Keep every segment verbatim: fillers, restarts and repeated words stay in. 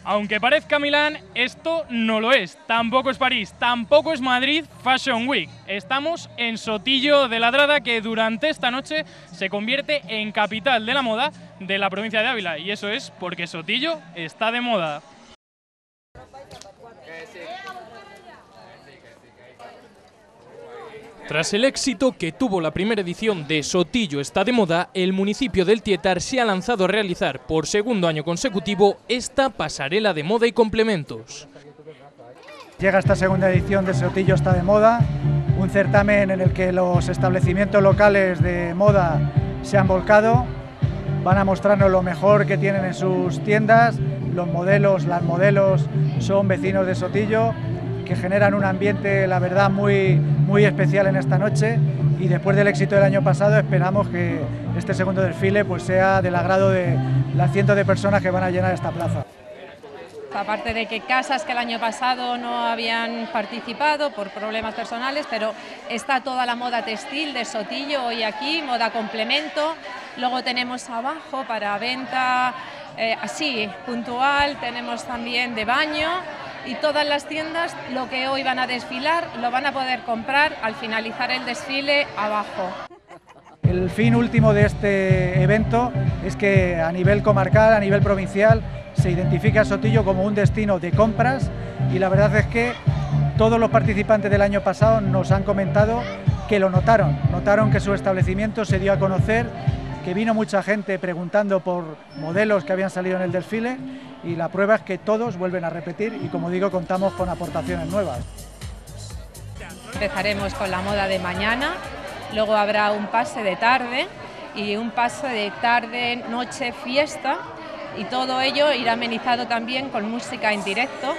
Aunque parezca Milán, esto no lo es. Tampoco es París, tampoco es Madrid Fashion Week. Estamos en Sotillo de Ladrada, que durante esta noche se convierte en capital de la moda de la provincia de Ávila. Y eso es porque Sotillo está de moda. Tras el éxito que tuvo la primera edición de Sotillo está de moda, el municipio del Tietar se ha lanzado a realizar por segundo año consecutivo esta pasarela de moda y complementos. Llega esta segunda edición de Sotillo está de moda, un certamen en el que los establecimientos locales de moda se han volcado, van a mostrarnos lo mejor que tienen en sus tiendas, los modelos, las modelos son vecinos de Sotillo, que generan un ambiente, la verdad, muy, muy especial en esta noche, y después del éxito del año pasado esperamos que este segundo desfile pues sea del agrado de las cientos de personas que van a llenar esta plaza. Aparte de que casas que el año pasado no habían participado por problemas personales, pero está toda la moda textil de Sotillo hoy aquí, moda complemento. Luego tenemos abajo para venta eh, así, puntual, tenemos también de baño. Y todas las tiendas, lo que hoy van a desfilar, lo van a poder comprar al finalizar el desfile abajo. El fin último de este evento es que a nivel comarcal, a nivel provincial, se identifica a Sotillo como un destino de compras, y la verdad es que todos los participantes del año pasado nos han comentado que lo notaron, notaron que su establecimiento se dio a conocer, que vino mucha gente preguntando por modelos que habían salido en el desfile, y la prueba es que todos vuelven a repetir y, como digo, contamos con aportaciones nuevas. Empezaremos con la moda de mañana, luego habrá un pase de tarde y un pase de tarde, noche, fiesta, y todo ello irá amenizado también con música en directo.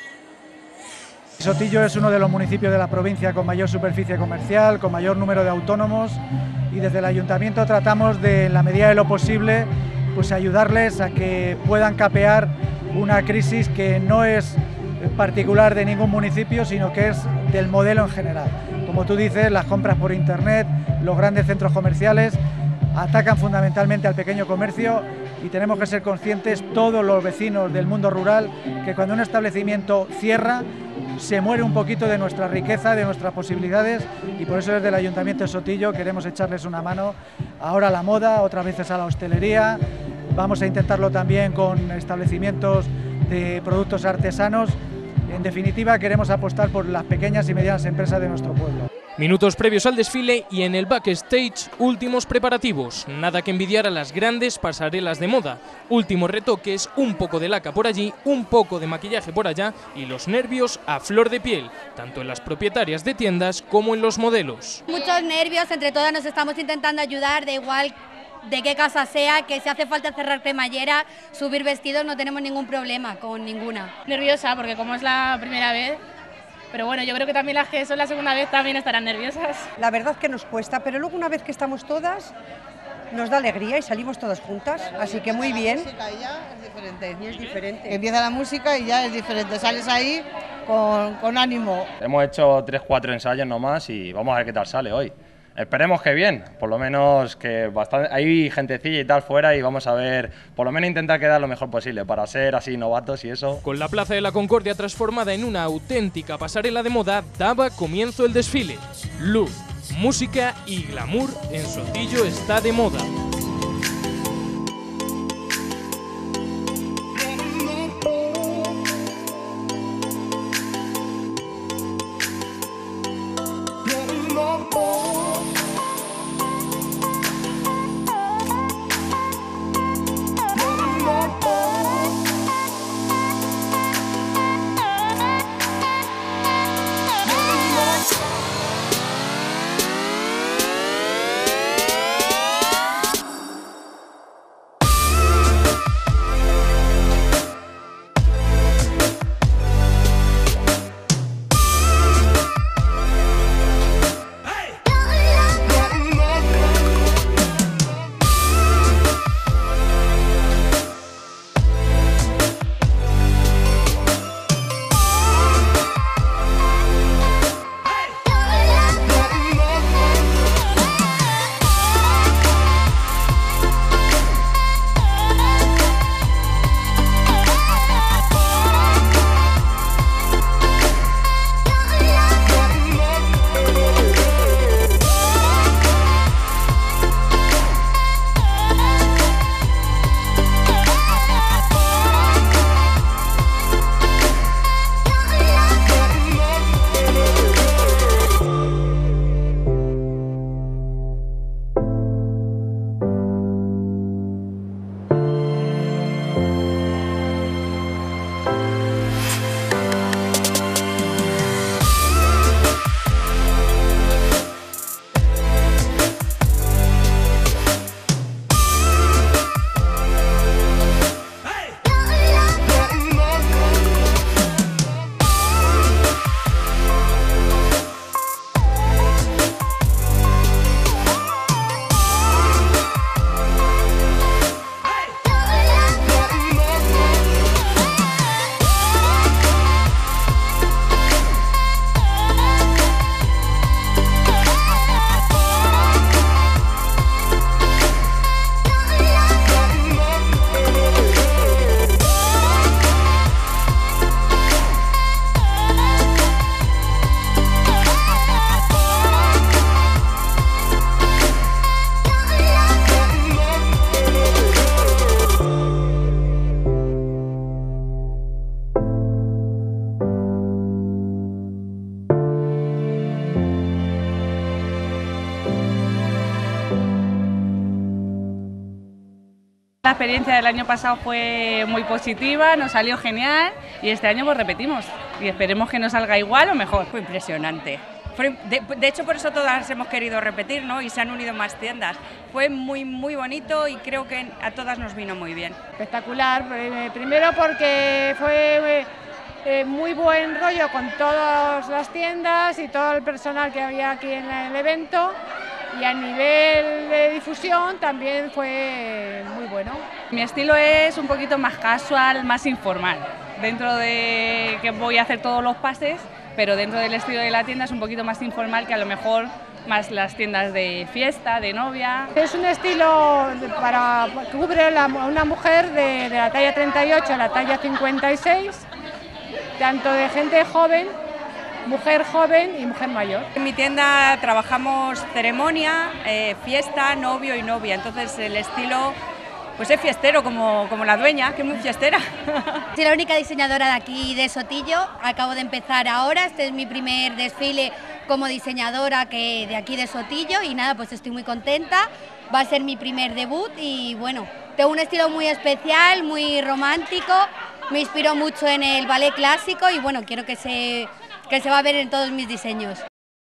Sotillo es uno de los municipios de la provincia con mayor superficie comercial, con mayor número de autónomos, y desde el ayuntamiento tratamos de, en la medida de lo posible, pues ayudarles a que puedan capear una crisis que no es particular de ningún municipio, sino que es del modelo en general. Como tú dices, las compras por internet, los grandes centros comerciales atacan fundamentalmente al pequeño comercio, y tenemos que ser conscientes, todos los vecinos del mundo rural, que cuando un establecimiento cierra, se muere un poquito de nuestra riqueza, de nuestras posibilidades, y por eso desde el Ayuntamiento de Sotillo queremos echarles una mano ahora a la moda, otras veces a la hostelería. Vamos a intentarlo también con establecimientos de productos artesanos. En definitiva, queremos apostar por las pequeñas y medianas empresas de nuestro pueblo. Minutos previos al desfile y en el backstage, últimos preparativos. Nada que envidiar a las grandes pasarelas de moda. Últimos retoques, un poco de laca por allí, un poco de maquillaje por allá, y los nervios a flor de piel, tanto en las propietarias de tiendas como en los modelos. Muchos nervios, entre todas nos estamos intentando ayudar, da igual de qué casa sea, que si hace falta cerrar cremallera, subir vestidos, no tenemos ningún problema con ninguna. Nerviosa porque como es la primera vez, pero bueno, yo creo que también las que son la segunda vez también estarán nerviosas. La verdad que nos cuesta, pero luego una vez que estamos todas, nos da alegría y salimos todas juntas, así que muy bien. La música ya es diferente. Y es diferente. Empieza la música y ya es diferente, sales ahí con, con ánimo. Hemos hecho tres cuatro ensayos nomás y vamos a ver qué tal sale hoy. Esperemos que bien, por lo menos que bastante, hay gentecilla y tal fuera, y vamos a ver, por lo menos intentar quedar lo mejor posible para ser así novatos y eso. Con la Plaza de la Concordia transformada en una auténtica pasarela de moda, daba comienzo el desfile. Luz, música y glamour en Sotillo está de moda. experiencia del año pasado fue muy positiva, nos salió genial y este año pues repetimos y esperemos que nos salga igual o mejor. Fue impresionante. De, de hecho, por eso todas hemos querido repetir, ¿no? Y se han unido más tiendas. Fue muy, muy bonito y creo que a todas nos vino muy bien. Espectacular, primero porque fue eh, muy buen rollo con todas las tiendas y todo el personal que había aquí en el evento, y a nivel de difusión también fue muy bueno. Mi estilo es un poquito más casual, más informal, dentro de que voy a hacer todos los pases, pero dentro del estilo de la tienda es un poquito más informal que a lo mejor más las tiendas de fiesta, de novia. Es un estilo para que cubre a una mujer de, de la talla treinta y ocho a la talla cincuenta y seis, tanto de gente joven, mujer joven y mujer mayor. En mi tienda trabajamos ceremonia, eh, fiesta, novio y novia, entonces el estilo pues es fiestero como, como la dueña, que es muy fiestera. Soy la única diseñadora de aquí de Sotillo, acabo de empezar ahora, este es mi primer desfile como diseñadora que de aquí de Sotillo y nada, pues estoy muy contenta, va a ser mi primer debut y bueno, tengo un estilo muy especial, muy romántico, me inspiro mucho en el ballet clásico y bueno, quiero que se, que se va a ver en todos mis diseños.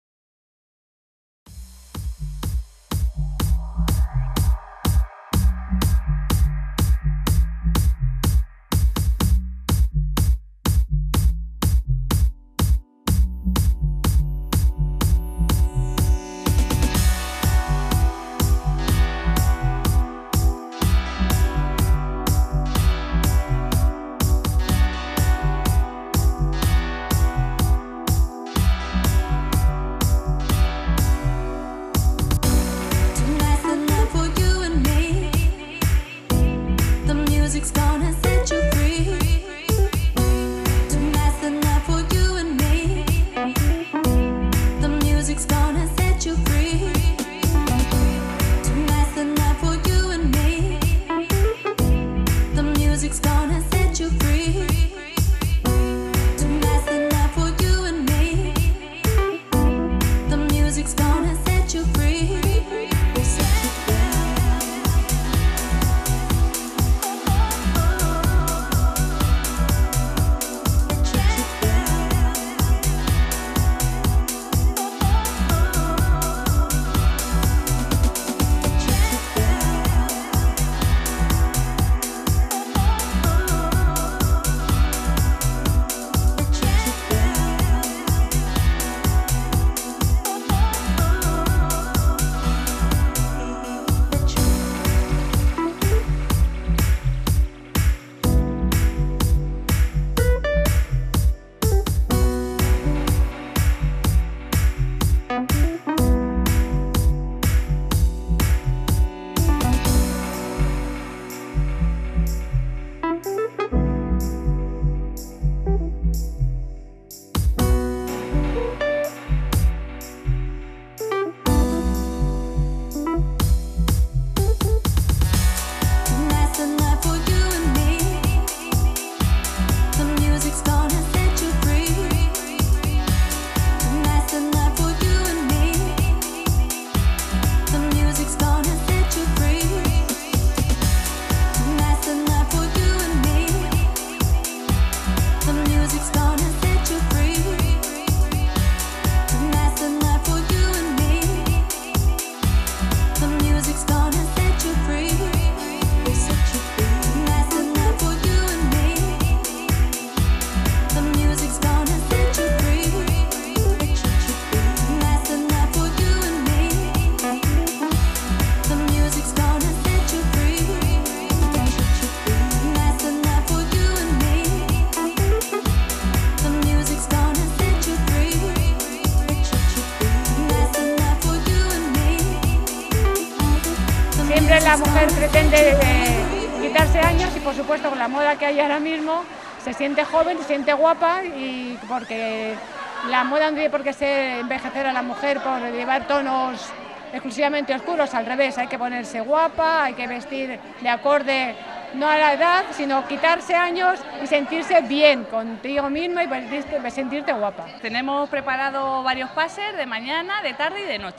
Siempre la mujer pretende eh, quitarse años y por supuesto con la moda que hay ahora mismo se siente joven, se siente guapa, y porque la moda no tiene por qué ser envejecer a la mujer por llevar tonos exclusivamente oscuros, al revés, hay que ponerse guapa, hay que vestir de acorde no a la edad, sino quitarse años y sentirse bien contigo misma y sentirte, sentirte guapa. Tenemos preparado varios pases de mañana, de tarde y de noche.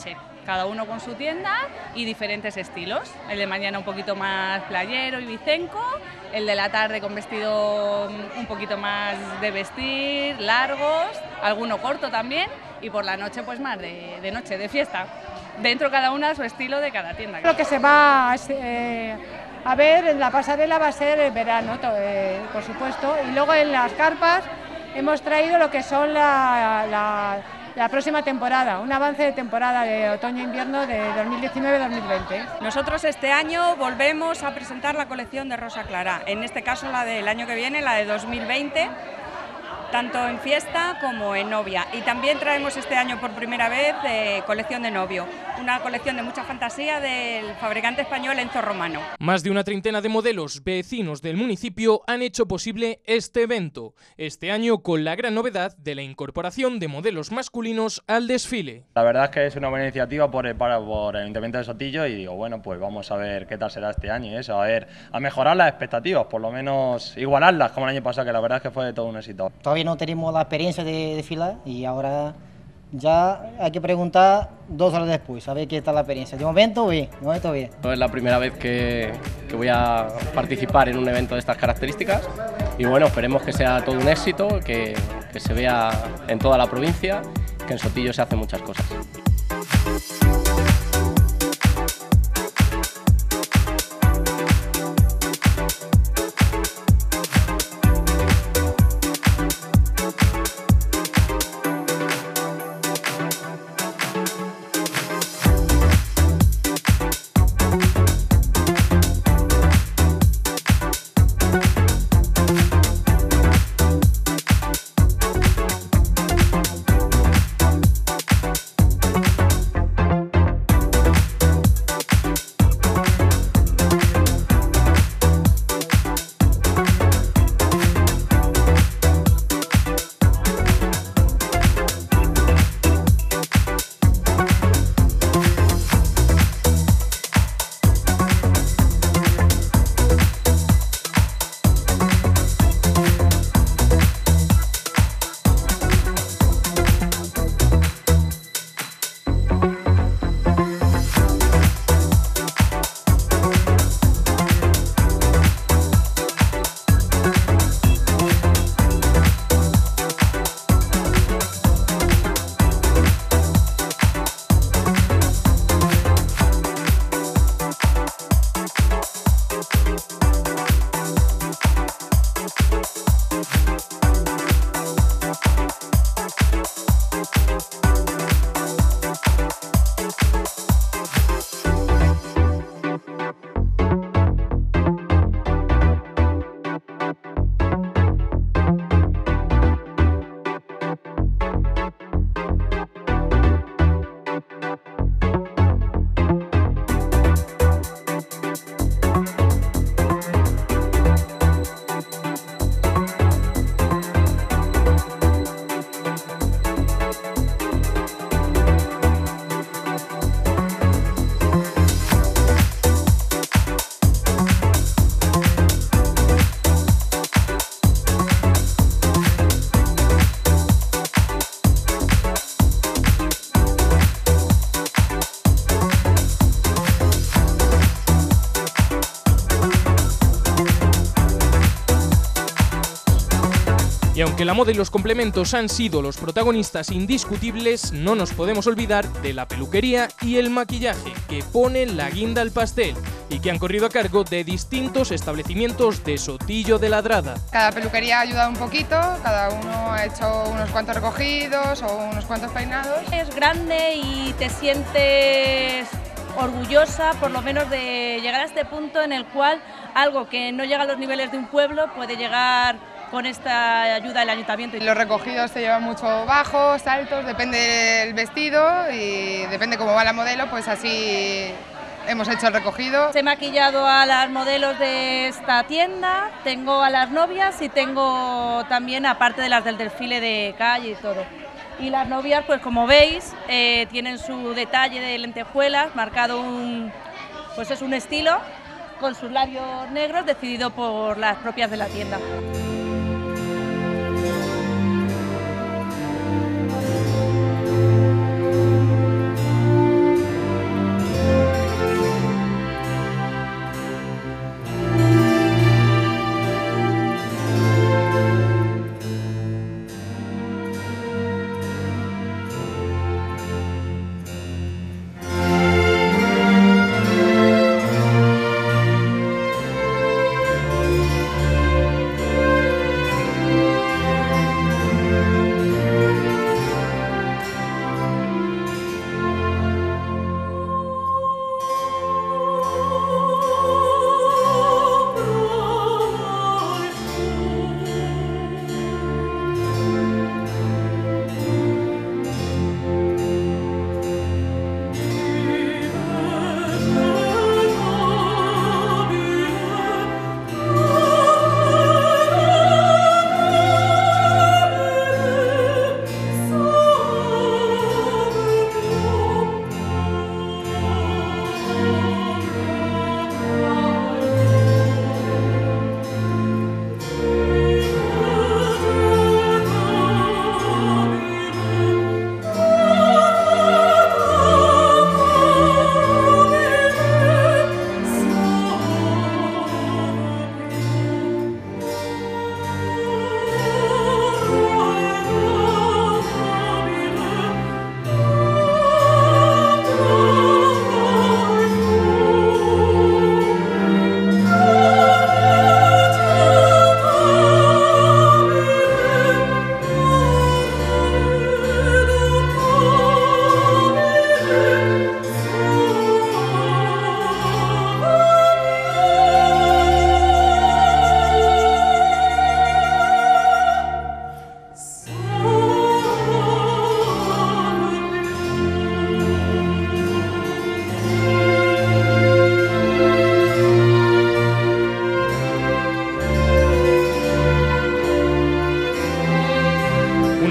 cada uno con su tienda y diferentes estilos. El de mañana un poquito más playero y vicenco, el de la tarde con vestido un poquito más de vestir, largos, alguno corto también, y por la noche pues más de, de noche, de fiesta. Dentro cada una su estilo de cada tienda. Lo que se va eh, a ver en la pasarela va a ser el verano, eh, por supuesto, y luego en las carpas hemos traído lo que son la, la, la próxima temporada, un avance de temporada de otoño-invierno de dos mil diecinueve dos mil veinte. Nosotros este año volvemos a presentar la colección de Rosa Clara, en este caso la del año que viene, la de dos mil veinte, tanto en fiesta como en novia. Y también traemos este año por primera vez eh, colección de novio, una colección de mucha fantasía del fabricante español Enzo Romano. Más de una treintena de modelos vecinos del municipio han hecho posible este evento, este año con la gran novedad de la incorporación de modelos masculinos al desfile. La verdad es que es una buena iniciativa por el, para, por el Ayuntamiento de Sotillo y digo, bueno, pues vamos a ver qué tal será este año y eso, a ver, a mejorar las expectativas, por lo menos igualarlas como el año pasado, que la verdad es que fue todo un éxito. Todavía no tenemos la experiencia de desfilar y ahora ya hay que preguntar dos horas después, a ver qué tal la experiencia. De momento bien, de momento bien. Es la primera vez que, que voy a participar en un evento de estas características y bueno, esperemos que sea todo un éxito, que, que se vea en toda la provincia, que en Sotillo se hacen muchas cosas. Y aunque la moda y los complementos han sido los protagonistas indiscutibles, no nos podemos olvidar de la peluquería y el maquillaje, que ponen la guinda al pastel y que han corrido a cargo de distintos establecimientos de Sotillo de Ladrada. Cada peluquería ha ayudado un poquito, cada uno ha hecho unos cuantos recogidos o unos cuantos peinados. Es grande y te sientes orgullosa por lo menos de llegar a este punto en el cual algo que no llega a los niveles de un pueblo puede llegar con esta ayuda del ayuntamiento. Los recogidos se llevan mucho bajos, altos, depende del vestido y depende cómo va la modelo, pues así hemos hecho el recogido. He maquillado a las modelos de esta tienda, tengo a las novias y tengo también, aparte de las del desfile de calle y todo. Y las novias, pues como veis, eh, tienen su detalle de lentejuelas, marcado un, pues es un estilo, con sus labios negros, decidido por las propias de la tienda.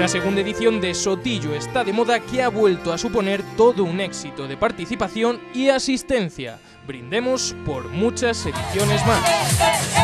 Una segunda edición de Sotillo está de moda que ha vuelto a suponer todo un éxito de participación y asistencia. Brindemos por muchas ediciones más.